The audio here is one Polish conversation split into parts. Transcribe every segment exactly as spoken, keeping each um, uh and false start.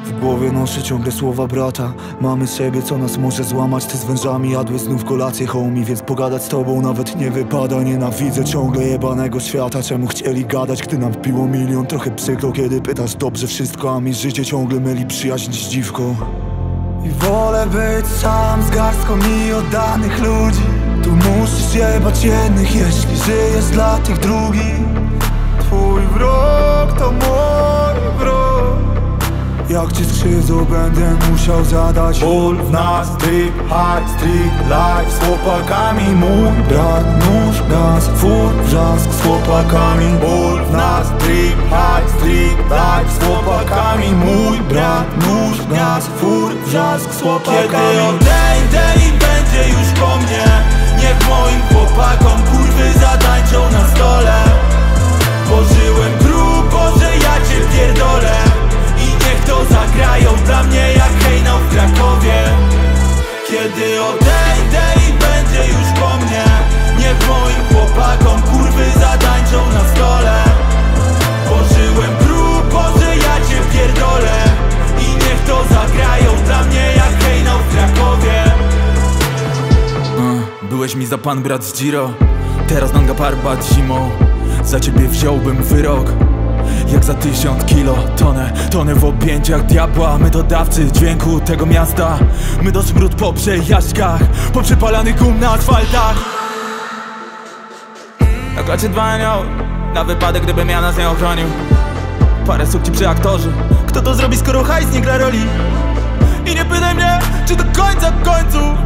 W głowie noszę ciągle słowa brata. Mamy siebie, co nas może złamać. Ty z wężami jadłeś znów kolację, homie, więc pogadać z tobą nawet nie wypada. Nienawidzę ciągle jebanego świata. Czemu chcieli gadać, gdy nam wbiło milion? Trochę przykro, kiedy pytasz dobrze wszystko, a mi życie ciągle myli przyjaźń z dziwką. I wolę być sam z garstką mi oddanych ludzi. Tu musisz jebać jednych, jeśli żyjesz dla tych drugich. Twój wróg to mój wróg. Jak cię skrzywdzą, będę musiał zadać ból w nas, trip, high, street, life z chłopakami. Mój brat, nóż, gaz, fur, wrzask z chłopakami. Ból w nas, trip, high, street, life z chłopakami. Mój brat, nóż, gaz, fur, wrzask z chłopakami. Kiedy odejdę i będzie już po mnie, niech moim chłopakom kurwy zatańczą na stole. Pożyłem grubo, że ja cię pierdolę. I niech to zagrają dla mnie jak hejnał w Krakowie. Kiedy odejdę i będzie już po mnie, niech moim chłopakom kurwy zatańczą na stole. Pożyłem grubo, że ja cię pierdolę. I niech to zagrają dla mnie jak hejnał w Krakowie. uh, Byłeś mi za pan brat z Giro. Teraz Nanga Parbat zimą. Za ciebie wziąłbym wyrok jak za tysiąc kilo. Tonę, tonę w objęciach diabła. My to dawcy dźwięku tego miasta. My to smród po przejażdżkach, po przepalanych gum na asfaltach. Na klacie dwa anioły, na wypadek gdybym ja nas nie ochronił. Parę sukci przy aktorze. Kto to zrobi, skoro hajs nie gra roli? I nie pytaj mnie, czy do końca końców.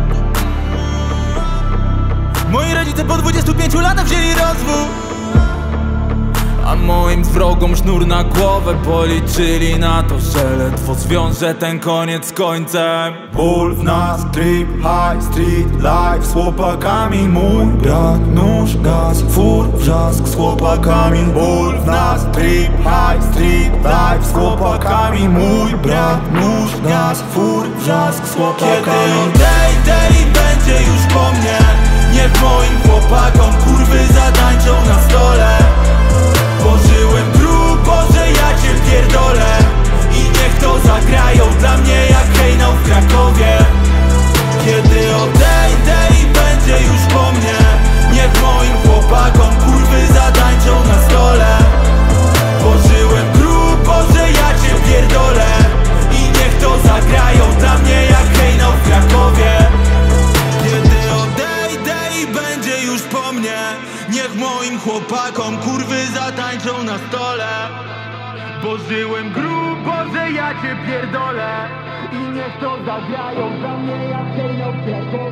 Moi rodzice po dwudziestu pięciu latach wzięli rozwód, a moim wrogom sznur na głowę, bo liczyli na to, że ledwo zwiąże ten koniec z końcem. Ból w nas, trip, high, street, life z chłopakami. Mój brat, nóż, gaz, fur, wrzask z chłopakami. Ból w nas, trip, high, street, life z chłopakami. Mój brat, nóż, gaz, fur, wrzask z chłopakami. Kiedy odejdę i będzie już po mnie, niech moim chłopakom kurwy zatańczą na stole. Pożyłem grubo, że ja cię pierdolę. I niech to zagrają dla mnie jak hejnał w Krakowie. Kiedy odejdę i będzie już po mnie, niech moim chłopakom kurwy zatańczą na stole. Pożyłem grubo, że ja cię pierdolę. I niech to zagrają dla mnie jak hejnał w Krakowie. Kiedy odejdę i będzie już po mnie, niech moim chłopakom kurwy zatańczą na stole. Bo żyłem grubo, że ja cię pierdolę. I niech to zagrają dla mnie jak hejnał w Krakowie.